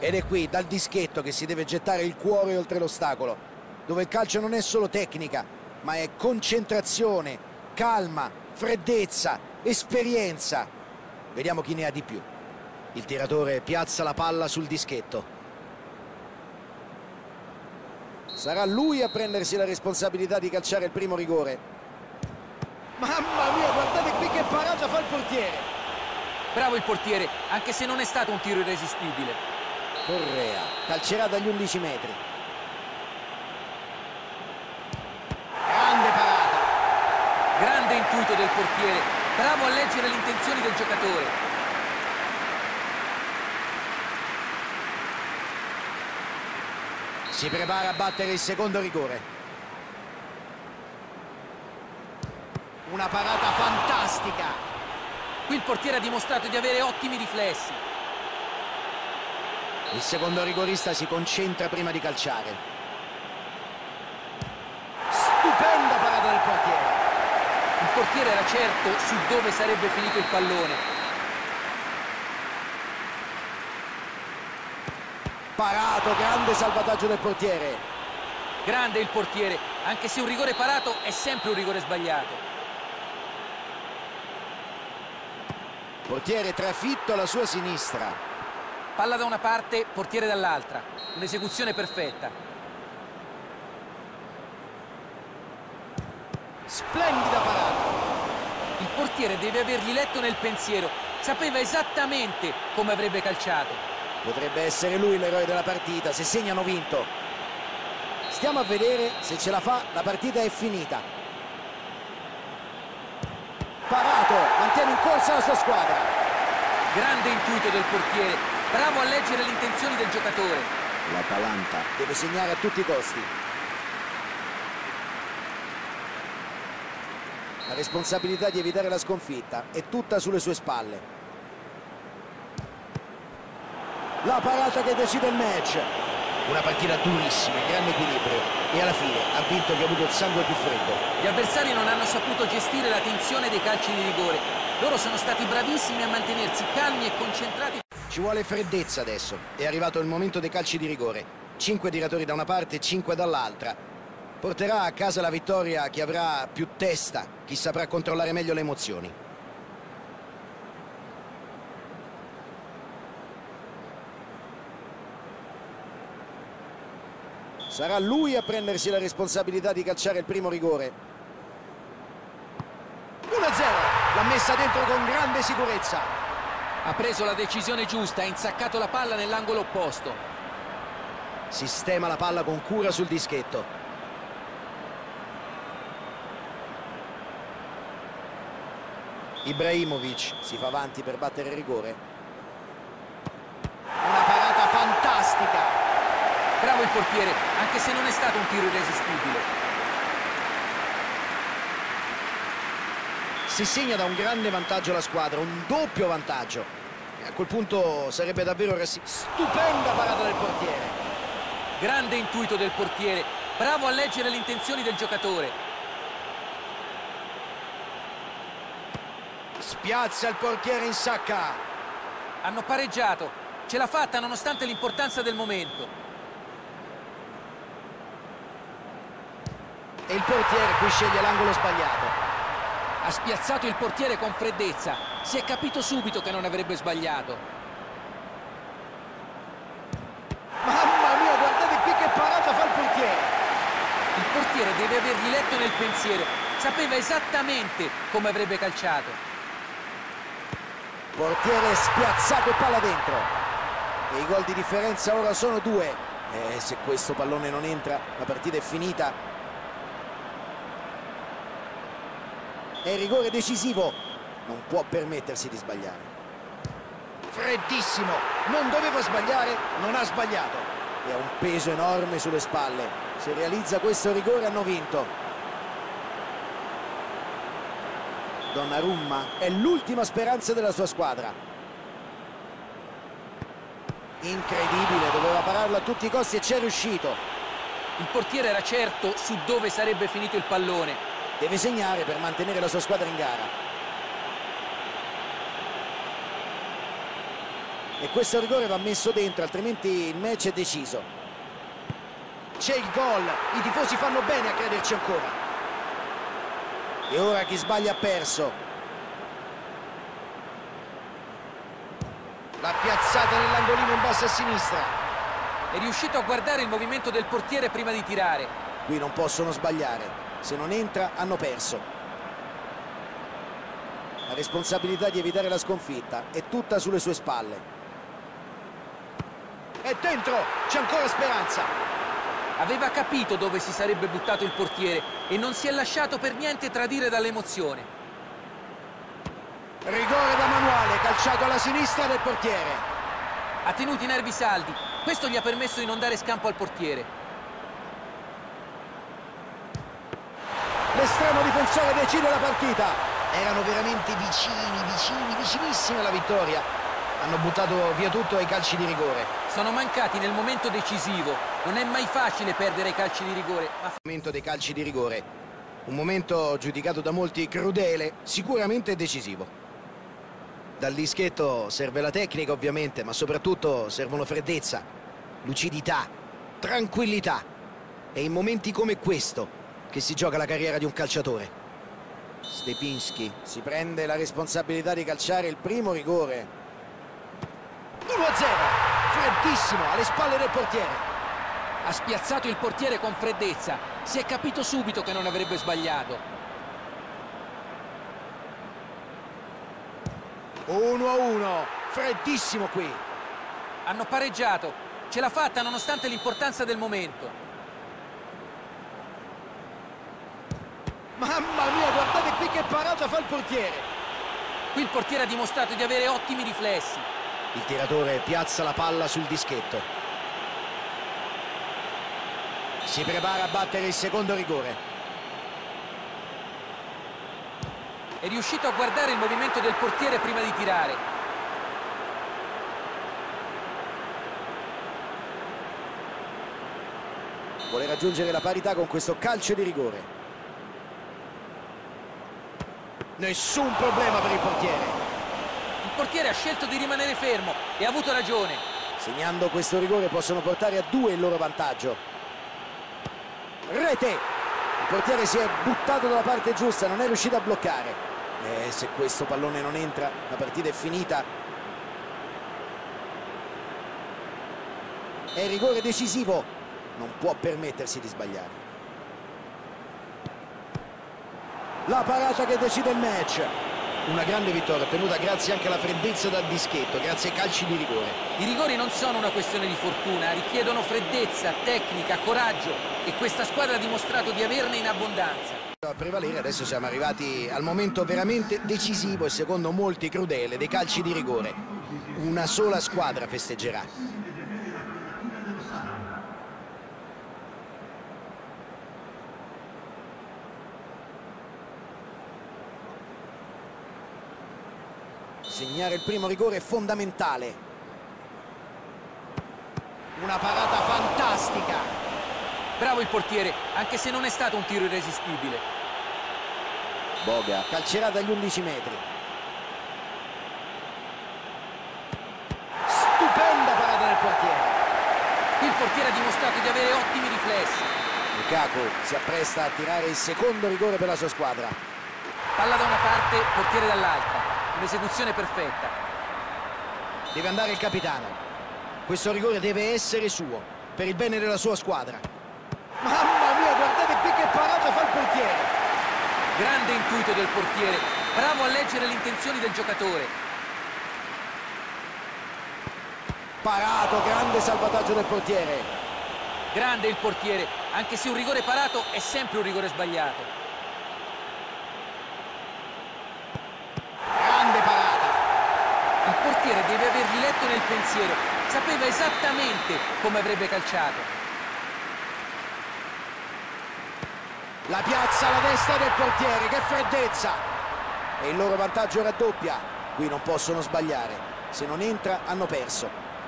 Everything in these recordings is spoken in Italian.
Ed è qui, dal dischetto, che si deve gettare il cuore oltre l'ostacolo, dove il calcio non è solo tecnica, ma è concentrazione, calma, freddezza, esperienza. Vediamo chi ne ha di più. Il tiratore piazza la palla sul dischetto. Sarà lui a prendersi la responsabilità di calciare il primo rigore. Mamma mia, guardate qui che parata fa il portiere! Bravo il portiere, anche se non è stato un tiro irresistibile. Correa calcerà dagli 11 metri. Grande parata. Grande intuito del portiere, bravo a leggere le intenzioni del giocatore. Si prepara a battere il secondo rigore. Una parata fantastica. Qui il portiere ha dimostrato di avere ottimi riflessi. Il secondo rigorista si concentra prima di calciare. Stupenda parata del portiere. Il portiere era certo su dove sarebbe finito il pallone. Parato, grande salvataggio del portiere. Grande il portiere, anche se un rigore parato è sempre un rigore sbagliato. Portiere trafitto alla sua sinistra. Palla da una parte, portiere dall'altra. Un'esecuzione perfetta. Splendida parata. Il portiere deve avergli letto nel pensiero. Sapeva esattamente come avrebbe calciato. Potrebbe essere lui l'eroe della partita, se segna hanno vinto. Stiamo a vedere, se ce la fa, la partita è finita. Parato, mantiene in corsa la sua squadra. Grande intuito del portiere, bravo a leggere le intenzioni del giocatore. L'Atalanta deve segnare a tutti i costi. La responsabilità di evitare la sconfitta è tutta sulle sue spalle. La parata che decide il match. Una partita durissima, grande equilibrio, e alla fine ha vinto chi ha avuto il sangue più freddo. Gli avversari non hanno saputo gestire la tensione dei calci di rigore. Loro sono stati bravissimi a mantenersi calmi e concentrati. Ci vuole freddezza adesso. È arrivato il momento dei calci di rigore. 5 tiratori da una parte e 5 dall'altra. Porterà a casa la vittoria chi avrà più testa, chi saprà controllare meglio le emozioni. Sarà lui a prendersi la responsabilità di calciare il primo rigore. 1-0, l'ha messa dentro con grande sicurezza. Ha preso la decisione giusta, ha insaccato la palla nell'angolo opposto. Sistema la palla con cura sul dischetto. Ibrahimovic si fa avanti per battere il rigore. Una parata fantastica. Bravo il portiere, anche se non è stato un tiro irresistibile. Si segna da un grande vantaggio la squadra, un doppio vantaggio. E a quel punto sarebbe davvero stupenda parata del portiere. Grande intuito del portiere, bravo a leggere le intenzioni del giocatore. Spiazza il portiere in sacca. Hanno pareggiato, ce l'ha fatta nonostante l'importanza del momento. E il portiere qui sceglie l'angolo sbagliato. Ha spiazzato il portiere con freddezza. Si è capito subito che non avrebbe sbagliato. Mamma mia, guardate qui che parata fa il portiere. Il portiere deve avergli letto nel pensiero. Sapeva esattamente come avrebbe calciato. Portiere spiazzato e palla dentro. E i gol di differenza ora sono 2. E se questo pallone non entra, la partita è finita. È il rigore decisivo, non può permettersi di sbagliare. Freddissimo, non doveva sbagliare, non ha sbagliato. E ha un peso enorme sulle spalle. Se realizza questo rigore hanno vinto. Donnarumma è l'ultima speranza della sua squadra. Incredibile, doveva pararlo a tutti i costi e ci è riuscito. Il portiere era certo su dove sarebbe finito il pallone. Deve segnare per mantenere la sua squadra in gara. E questo rigore va messo dentro, altrimenti il match è deciso. C'è il gol, i tifosi fanno bene a crederci ancora. E ora chi sbaglia ha perso. La piazzata nell'angolino in basso a sinistra. È riuscito a guardare il movimento del portiere prima di tirare. Qui non possono sbagliare, se non entra hanno perso. La responsabilità di evitare la sconfitta è tutta sulle sue spalle. È dentro, c'è ancora speranza. Aveva capito dove si sarebbe buttato il portiere e non si è lasciato per niente tradire dall'emozione. Rigore da manuale, calciato alla sinistra del portiere. Ha tenuto i nervi saldi, questo gli ha permesso di non dare scampo al portiere. L'estremo difensore decide la partita. Erano veramente vicinissimi alla vittoria. Hanno buttato via tutto ai calci di rigore. Sono mancati nel momento decisivo. Non è mai facile perdere i calci di rigore. Ma il momento dei calci di rigore, un momento giudicato da molti crudele, sicuramente decisivo. Dal dischetto serve la tecnica ovviamente, ma soprattutto servono freddezza, lucidità, tranquillità. È in momenti come questo che si gioca la carriera di un calciatore. Stepinski si prende la responsabilità di calciare il primo rigore. 1-0, freddissimo alle spalle del portiere. Ha spiazzato il portiere con freddezza. Si è capito subito che non avrebbe sbagliato. 1-1, freddissimo qui. Hanno pareggiato. Ce l'ha fatta nonostante l'importanza del momento. Mamma mia, guardate qui che parata fa il portiere. Qui il portiere ha dimostrato di avere ottimi riflessi. Il tiratore piazza la palla sul dischetto. Si prepara a battere il secondo rigore. È riuscito a guardare il movimento del portiere prima di tirare. Vuole raggiungere la parità con questo calcio di rigore. Nessun problema per il portiere. Il portiere ha scelto di rimanere fermo e ha avuto ragione. Segnando questo rigore possono portare a 2 il loro vantaggio. Rete! Il portiere si è buttato dalla parte giusta, non è riuscito a bloccare. Se questo pallone non entra, la partita è finita. È rigore decisivo, non può permettersi di sbagliare. La parata che decide il match. Una grande vittoria ottenuta grazie anche alla freddezza dal dischetto, grazie ai calci di rigore. I rigori non sono una questione di fortuna, richiedono freddezza, tecnica, coraggio e questa squadra ha dimostrato di averne in abbondanza. A prevalere adesso siamo arrivati al momento veramente decisivo e secondo molti crudele dei calci di rigore. Una sola squadra festeggerà. Segnare il primo rigore è fondamentale. Una parata fantastica. Bravo il portiere, anche se non è stato un tiro irresistibile. Boga calcerà dagli 11 metri. Stupenda parata del portiere. Qui il portiere ha dimostrato di avere ottimi riflessi. Lukaku si appresta a tirare il secondo rigore per la sua squadra. Palla da una parte, portiere dall'altra. Un'esecuzione perfetta. Deve andare il capitano. Questo rigore deve essere suo, per il bene della sua squadra. Mamma mia, guardate qui che parata fa il portiere. Grande intuito del portiere, bravo a leggere le intenzioni del giocatore. Parato, grande salvataggio del portiere. Grande il portiere, anche se un rigore parato è sempre un rigore sbagliato. Grande parata. Il portiere deve aver riletto nel pensiero, sapeva esattamente come avrebbe calciato. La piazza alla destra del portiere, che freddezza! E il loro vantaggio raddoppia. Qui non possono sbagliare. Se non entra, hanno perso.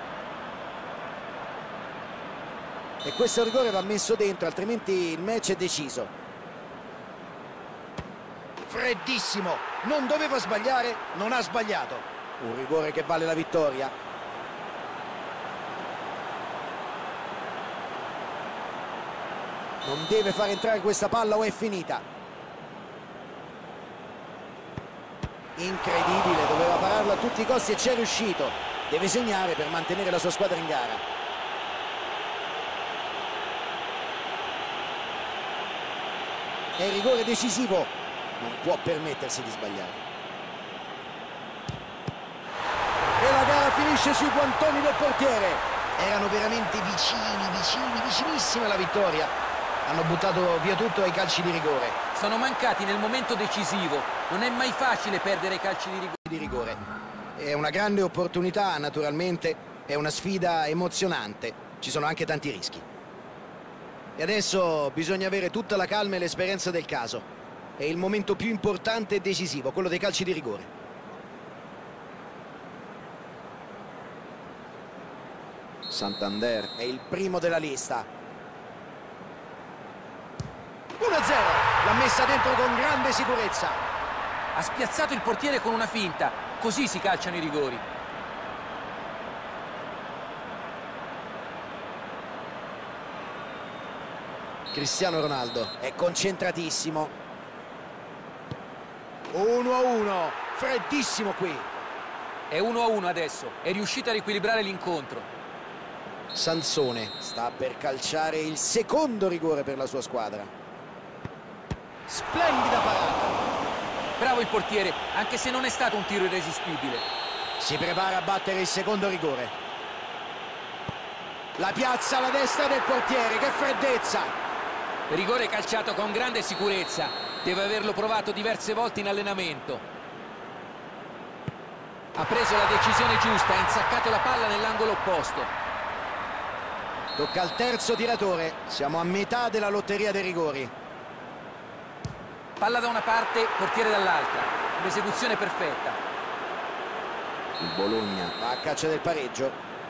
E questo rigore va messo dentro, altrimenti il match è deciso. Freddissimo! Non doveva sbagliare, non ha sbagliato. Un rigore che vale la vittoria. Non deve far entrare questa palla o è finita. Incredibile, doveva pararla a tutti i costi e ci è riuscito. Deve segnare per mantenere la sua squadra in gara. È rigore decisivo, non può permettersi di sbagliare. E la gara finisce sui guantoni del portiere. Erano veramente vicinissimi alla vittoria. Hanno buttato via tutto ai calci di rigore. Sono mancati nel momento decisivo. Non è mai facile perdere i calci di rigore. È una grande opportunità, naturalmente. È una sfida emozionante. Ci sono anche tanti rischi. E adesso bisogna avere tutta la calma e l'esperienza del caso. È il momento più importante e decisivo, quello dei calci di rigore. Santander è il primo della lista. 1-0, l'ha messa dentro con grande sicurezza. Ha spiazzato il portiere con una finta, così si calciano i rigori. Cristiano Ronaldo è concentratissimo. 1-1, freddissimo qui. È 1-1 adesso, è riuscito a riequilibrare l'incontro. Sansone sta per calciare il secondo rigore per la sua squadra. Splendida parata. Bravo il portiere, anche se non è stato un tiro irresistibile. Si prepara a battere il secondo rigore. La piazza alla destra del portiere, che freddezza. Rigore calciato con grande sicurezza. Deve averlo provato diverse volte in allenamento. Ha preso la decisione giusta, ha insaccato la palla nell'angolo opposto. Tocca al terzo tiratore. Siamo a metà della lotteria dei rigori. Palla da una parte, portiere dall'altra. Un'esecuzione perfetta. Il Bologna va a caccia del pareggio.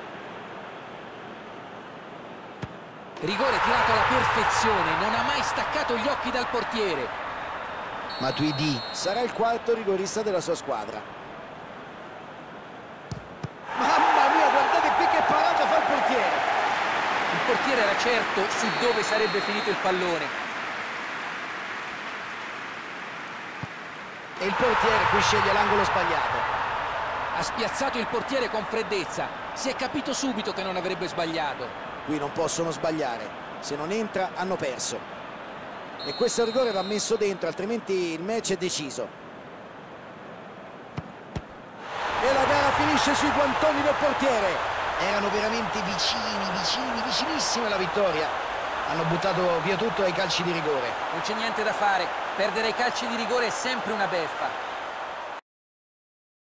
Rigore tirato alla perfezione, non ha mai staccato gli occhi dal portiere. Matuidi sarà il quarto rigorista della sua squadra. Mamma mia, guardate qui che parata fa il portiere. Il portiere era certo su dove sarebbe finito il pallone. E il portiere qui sceglie l'angolo sbagliato. Ha spiazzato il portiere con freddezza. Si è capito subito che non avrebbe sbagliato. Qui non possono sbagliare. Se non entra hanno perso. E questo rigore va messo dentro, altrimenti il match è deciso. E la gara finisce sui guantoni del portiere. Erano veramente vicinissimi alla vittoria. Hanno buttato via tutto ai calci di rigore. Non c'è niente da fare. Perdere i calci di rigore è sempre una beffa.